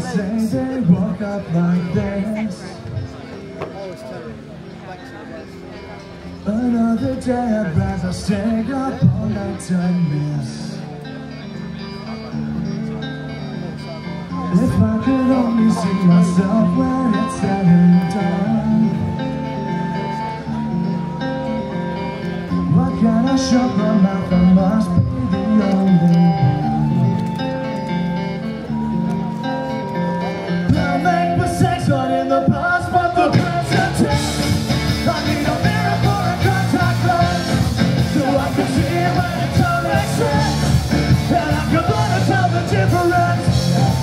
say they woke up like this. Another day I'd rather stay up all night and miss. If I could only see myself when it's said and done. What can I shut my mouth? I must be the only one. I make mistakes not in the past but the present tense. I need a mirror for a contact lens, so I can see it when it don't make sense, and I can learn to tell the difference.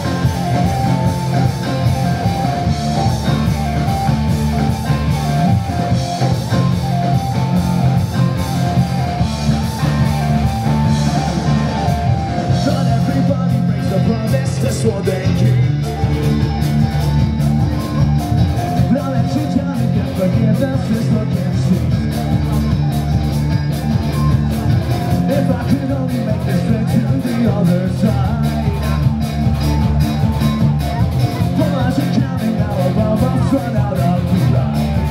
That's what they keep. Now that you're trying to get forgiveness is what can see. If I could only make this trip to the other side. Well, as you're counting now above, I've run out of the ride.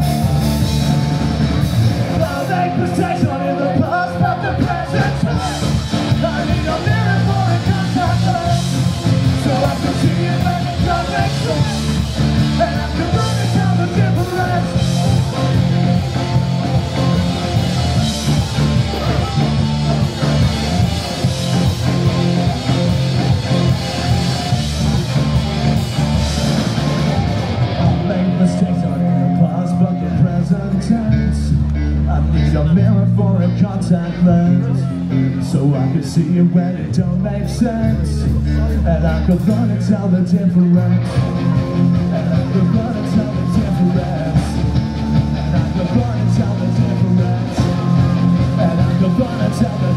I'll make mistakes not in the past but the present time. I need a mirror for a contact lens, so I can see it when it don't make sense, and I can learn to tell the difference. I'll make mistakes not in the past but the present tense. I need a mirror for a contact lens, so I can see it when it don't make sense, and I could learn to tell the difference. And I could learn to tell the difference. And I could learn to tell the difference. And I could learn to tell the difference.